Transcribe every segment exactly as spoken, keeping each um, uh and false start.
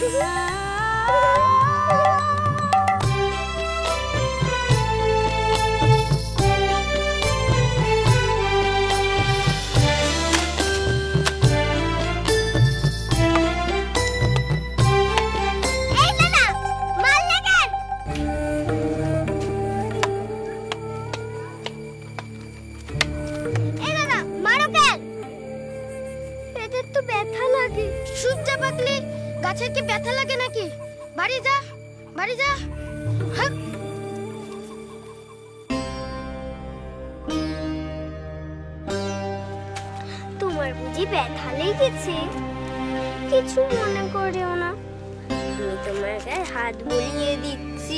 গাছের কি ব্যথা লাগে নাকি? বাড়ি যা, বাড়ি যা। তোমার বুঝি ব্যথা লেগেছে? কিছু মনে করিও না, আমি তোমার গায়ে হাত বুলিয়ে দিচ্ছি।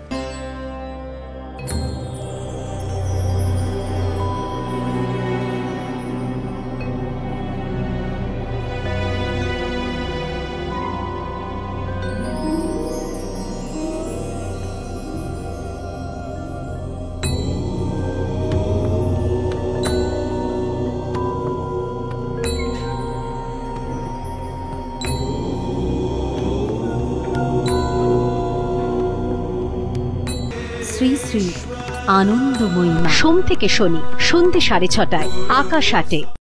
শ্রী শ্রী আনন্দময়ী। সোম থেকে শনি সন্ধ্যে সাড়ে ছটায় আকাশ আটে।